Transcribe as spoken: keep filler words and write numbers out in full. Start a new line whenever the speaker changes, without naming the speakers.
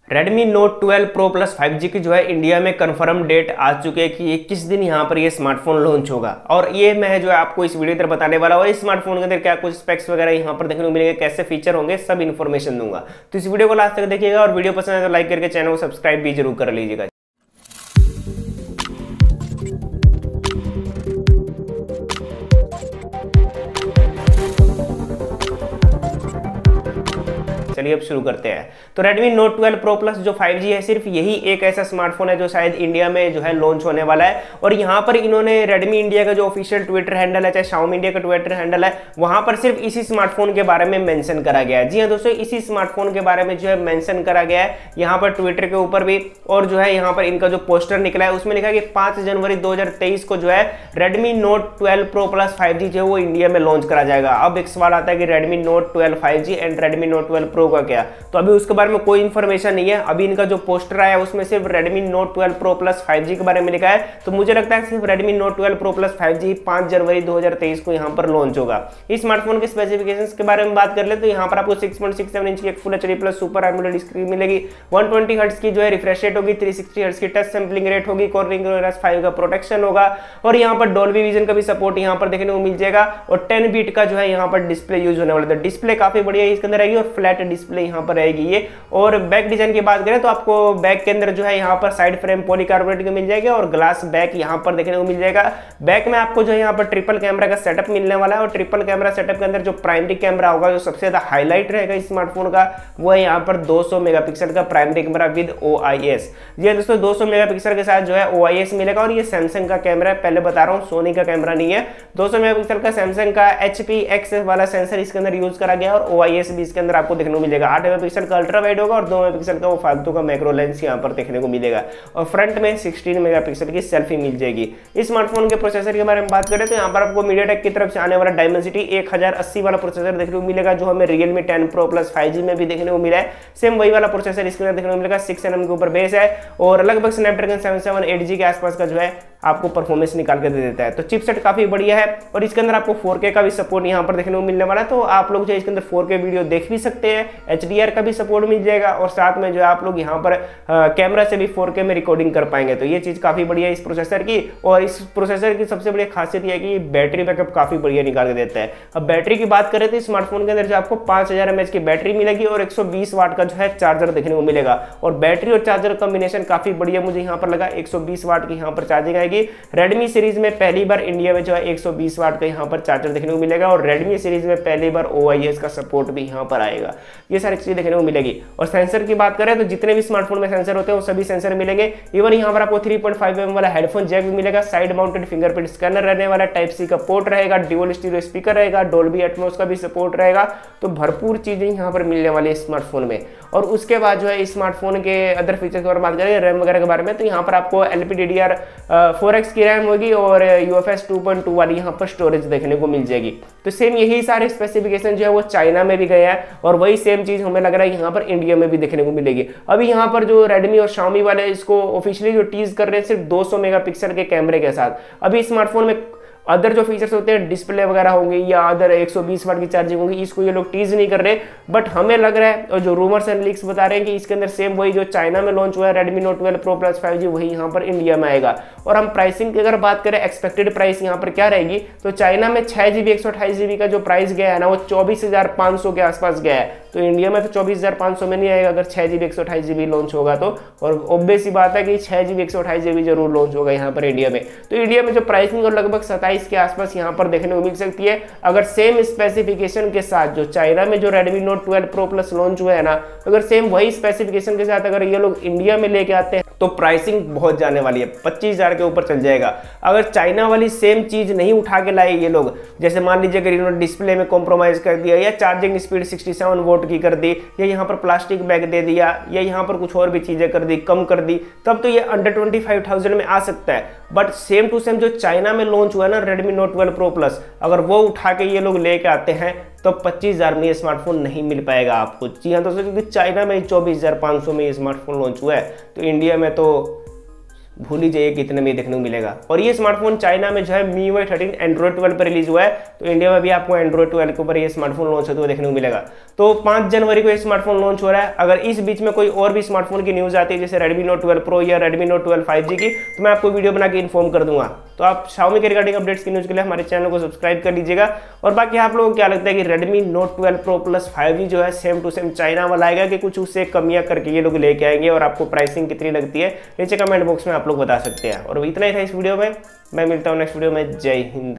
Redmi Note twelve Pro Plus five G की जो है इंडिया में कंफर्म डेट आ चुकी है कि किस दिन यहाँ पर ये स्मार्टफोन लॉन्च होगा। और ये मैं जो है आपको इस वीडियो अंदर बताने वाला हूँ इस स्मार्टफोन के अंदर क्या कुछ स्पेक्स वगैरह यहाँ पर देखने को मिलेंगे, कैसे फीचर होंगे, सब इन्फॉर्मेशन दूंगा। तो इस वीडियो को लास्ट तक देखिएगा और वीडियो पसंद है तो लाइक करके चैनल को सब्सक्राइब भी जरूर कर लीजिएगा। चलिए अब शुरू करते हैं। तो Redmi Note twelve Pro Plus जो फाइव जी है, सिर्फ यही एक ऐसा स्मार्टफोन है जो शायद इंडिया में जो है लॉन्च होने वाला है। और यहाँ पर इन्होंने Redmi इंडिया का जो ऑफिशियल ट्विटर हैंडल है, चाहे Xiaomi इंडिया का ट्विटर हैंडल है, वहां पर सिर्फ इसी स्मार्टफोन के बारे में मेंशन करा गया है। जी हाँ दोस्तों, इसी स्मार्टफोन के बारे में जो है मेंशन करा गया है यहाँ पर ट्विटर के ऊपर भी। और जो है यहाँ पर इनका जो पोस्टर निकला है उसमें लिखा है कि पांच जनवरी दो हजार तेईस को जो है Redmi Note twelve Pro Plus five G जो है वो इंडिया में लॉन्च करा जाएगा। अब एक सवाल आता है कि Redmi Note twelve five G and Redmi Note twelve Pro का क्या, तो अभी उसके बारे में कोई इंफॉर्मेशन नहीं है। अभी इनका जो पोस्टर आया उसमें सिर्फ Redmi Note twelve Pro Plus five G के बारे में लिखा है। तो मुझे लगता है सिर्फ Redmi Note twelve Pro Plus five G पांच जनवरी दो हजार तेईस को यहाँ पर लॉन्च होगा। इस स्मार्टफोन के स्पेसिफिकेशंस के बारे में बात कर ले तो यहाँ पर आपको six point six seven inch की एक full HD plus super AMOLED screen मिलेगी, वन ट्वेंटी हर्ट्ज की जो है रिफ्रेश रेट होगी, थ्री सिक्सटी हर्ट्ज की टच सैंपलिंग रेट होगी, कॉर्निंग फाइव का प्रोटेक्शन होगा और यहाँ पर डॉल्बी विजन का भी सपोर्ट यहाँ पर देखने को मिल जाएगा। और टेन बीट का जो है यहाँ पर डिस्प्ले यूज होने वाला है। डिस्प्ले काफी बढ़िया इसके अंदर रहेगी और फ्लैट डिस्प्ले यहाँ पर रहेगी ये। और बैक डिजाइन की बात करें तो आपको बैक के अंदर जो है यहाँ पर साइड फ्रेम पॉलीकार्बोनेट का मिल जाएगा और ग्लास बैक यहाँ पर देखने को मिल जाएगा। बैक में आपको जो है यहाँ पर ट्रिपल कैमरा का सेटअप मिलने वाला है और ट्रिपल कैमरा सेटअप के अंदर जो प्राइमरी कैमरा होगा, जो सबसे ज्यादा हाईलाइट रहेगा इस स्मार्टफोन का, वो है यहाँ पर दो सौ मेगापिक्सल का primary camera with O I S. जी दोस्तों, दो सौ मेगापिक्सल के साथ जो है ओ आई एस मिलेगा और ये सैमसंग का कैमरा है, पहले बता रहा हूँ, सोनी का कैमरा नहीं है। दो सौ मेगापिक्सल का सैमसंग का एच पी एक्स वाला सेंसर इसके अंदर यूज करा गया और ओ आई एस भी इसके अंदर आपको देखने को मिलेगा। आठ मेगापिक्सल का अल्ट्रा वाइड होगा और दो मेगापिक्सल का वो फालतू का मैक्रो लेंस यहाँ पर देखने को मिलेगा और फ्रंट में सिक्सटीन मेगापिक्सल की सेल्फी मिल जाएगी। इस स्मार्टफोन के प्रोसेसर के बारे में बात करें तो यहाँ पर आपको मीडियाटेक की तरफ से आने वाला डायमेंसिटी एक हजार अस्सी वाला प्रोसेसर देखने को मिलेगा, जो हमें Realme ten Pro Plus five G में भी देखने को मिला है। सेम वही वाला प्रोसेसर इसके अंदर देखने को मिलेगा, सिक्स एनएम के ऊपर बेस है और लगभग Snapdragon seven seven eight G के आसपास का जो है आपको परफॉर्मेंस निकाल के दे देता है। तो चिपसेट काफी बढ़िया है और इसके अंदर आपको फोर के का भी सपोर्ट यहाँ पर देखने को मिलने वाला है। तो आप लोग जो इसके अंदर फोर के वीडियो देख भी सकते हैं, एच डी आर का भी सपोर्ट मिल जाएगा और साथ में जो है आप लोग यहाँ पर कैमरा से भी फोर के में रिकॉर्डिंग कर पाएंगे। तो ये चीज काफी बढ़िया है इस प्रोसेसर की। और इस प्रोसेसर की सबसे बड़ी खासियत यह है कि बैटरी बैकअप काफी बढ़िया निकाल के देता है। अब बैटरी की बात करें तो स्मार्टफोन के अंदर जो आपको पांच हजार एमएच की बैटरी मिलेगी और एक सौ बीस वाट का जो है चार्जर देखने को मिलेगा। और बैटरी और चार्जर कॉम्बिनेशन काफी बढ़िया मुझे यहाँ पर लगा, एक सौ बीस वाट की यहाँ पर चार्जिंग आएगी। रेडमी सीरीज में पहली बार इंडिया में जो है एक सौ बीस वाट का यहाँ पर चार्जर देखने को मिलेगा और रेडमी सीरीज में पहली बार ओ आई एस का सपोर्ट भी यहाँ पर आएगा। ये सारी चीजें देखने को मिलेगी। और सेंसर की बात करें तो जितने भी स्मार्टफोन में सेंसर होते हैं वो सभी सेंसर मिलेंगे। इवन यहाँ पर आपको three point five M M वाला हेडफोन जैक भी मिलेगा, साइड माउंटेड फिंगरप्रिंट स्कैनर रहने वाला, टाइप सी का पोर्ट रहेगा, ड्यूअल स्टीरियो स्पीकर रहेगा, डोल्बी एटमॉस का भी सपोर्ट रहेगा। तो भरपूर चीजें यहाँ पर मिलने वाली है स्मार्टफोन में। और उसके बाद जो है इस स्मार्टफोन के अदर फीचर के बारे में बात करें, रैम वगैरह के बारे में, तो यहाँ पर आपको L P D D R four X की रैम होगी और U F S two point two वाली यहाँ पर स्टोरेज देखने को मिल जाएगी। तो सेम यही सारे स्पेसिफिकेशन जो है वो चाइना में भी गया है और वही सेम चीज हमें लग रहा है यहाँ पर इंडिया में भी देखने को मिलेगी। अभी यहाँ पर जो रेडमी और Xiaomi वाले इसको ऑफिशियली जो टीज कर रहे हैं सिर्फ दो सौ मेगापिक्सल के कैमरे के साथ। अभी स्मार्टफोन में अदर जो फीचर्स होते हैं, डिस्प्ले वगैरह होंगे या अदर एक सौ बीस वाट की चार्जिंग होगी, इसको ये लोग टीज नहीं कर रहे। बट हमें लग रहा है और जो रूमर्स एंड लीक्स बता रहे हैं कि इसके अंदर सेम वही जो चाइना में लॉन्च हुआ है Redmi Note twelve Pro Plus five G वही यहाँ पर इंडिया में आएगा। और हम प्राइसिंग की अगर बात करें, एक्सपेक्टेड प्राइस यहाँ पर क्या रहेगी, तो चाइना में छह जीबी एक सौ अट्ठाईस जीबी का जो प्राइस गया है ना वो चौबीस हजार पाँच सौ के आसपास गया है। तो इंडिया में तो चौबीस हजार पाँच सौ में नहीं आएगा अगर छह जीबी एक सौ अट्ठाईस जीबी लॉन्च होगा तो। और ऑब्वियस सी बात है कि छह जीबी एक सौ अट्ठाईस जीबी जरूर लॉन्च होगा यहाँ पर इंडिया में। तो इंडिया में जो प्राइसिंग और लगभग सत्ताईस के आसपास यहाँ पर देखने को मिल सकती है अगर सेम स्पेसिफिकेशन के साथ जो चाइना में जो Redmi Note twelve Pro Plus launch हुआ है ना, अगर सेम वही स्पेसिफिकेशन के साथ अगर ये लोग इंडिया में लेके आते हैं तो प्राइसिंग बहुत जाने वाली है, पच्चीस हजार के ऊपर चल जाएगा। अगर चाइना वाली सेम चीज नहीं उठा के लाए ये लोग, जैसे मान लीजिए अगर इन्होंने डिस्प्ले में कॉम्प्रोमाइज कर दिया या charging speed sixty seven volt की कर दी या यहाँ पर प्लास्टिक बैग दे दिया या यहाँ पर कुछ और भी चीजें कर दी, कम कर दी, तब तो ये अंडर ट्वेंटी फाइव थाउजेंड में आ सकता है। बट सेम टू सेम जो चाइना में लॉन्च हुआ है ना Redmi Note twelve Pro Plus, अगर वो उठा के ये लोग लेके आते हैं तो पच्चीस हजार में ये स्मार्टफोन नहीं मिल पाएगा आपको। जी हाँ दोस्तों, क्योंकि चाइना में चौबीस हजार पाँच सौ में ये स्मार्टफोन लॉन्च हुआ है, तो इंडिया में तो भूल ही जाइए कितने में देखने को मिलेगा। और ये स्मार्टफोन चाइना में जो है MIUI thirteen Android twelve पर रिलीज हुआ है, तो इंडिया में भी आपको एंड्रॉइड ट्वेल्व के ऊपर ये स्मार्टफोन लॉन्च होते हुए देखने को मिलेगा। तो पाँच जनवरी को ये स्मार्टफोन लॉन्च हो रहा है। अगर इस बीच में कोई और भी स्मार्टफोन की न्यूज आती है जैसे रेडमी नोट ट्वेल्व प्रो या Redmi Note twelve five G की, तो मैं आपको वीडियो बना के इन्फॉर्म कर दूंगा। तो आप Xiaomi के रिगार्डिंग अपडेट्स की न्यूज के लिए हमारे चैनल को सब्सक्राइब कर लीजिएगा। और बाकी आप लोगों को क्या लगता है कि Redmi Note twelve Pro Plus five G जो है सेम टू सेम चाइना वाला आएगा कि कुछ उससे कमियां करके ये लोग लेके आएंगे, और आपको प्राइसिंग कितनी लगती है नीचे कमेंट बॉक्स में आप लोग बता सकते हैं। और इतना ही था इस वीडियो में, मैं मिलता हूँ नेक्स्ट वीडियो में। जय हिंद।